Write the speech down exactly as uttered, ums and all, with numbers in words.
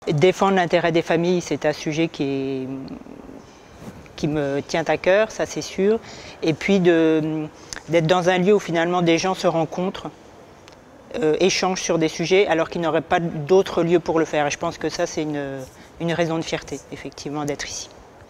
Défendre l'intérêt des familles, c'est un sujet qui, est, qui me tient à cœur, ça c'est sûr. Et puis d'être dans un lieu où finalement des gens se rencontrent, euh, échangent sur des sujets alors qu'ils n'auraient pas d'autres lieux pour le faire. Et je pense que ça c'est une, une raison de fierté, effectivement, d'être ici.